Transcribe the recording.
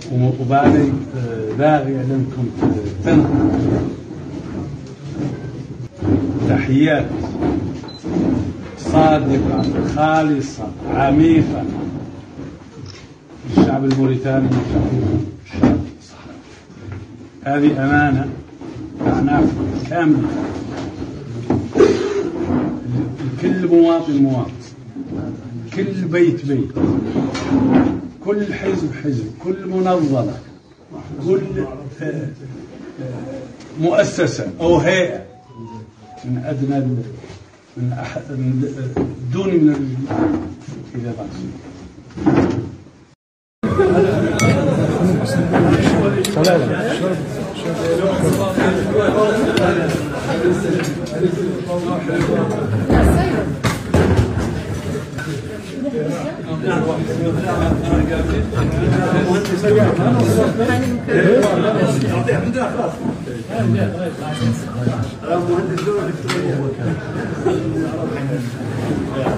وبعدين باغي لكم تنقل تحيات صادقة خالصة عميقة للشعب الموريتاني والشعب الصحراوي. هذه أمانة أعناف كاملة لكل مواطن، كل بيت، كل حزب، كل منظمة، كل مؤسسة أو هيئة، من أدنى من دون من إلى رأس. مهندس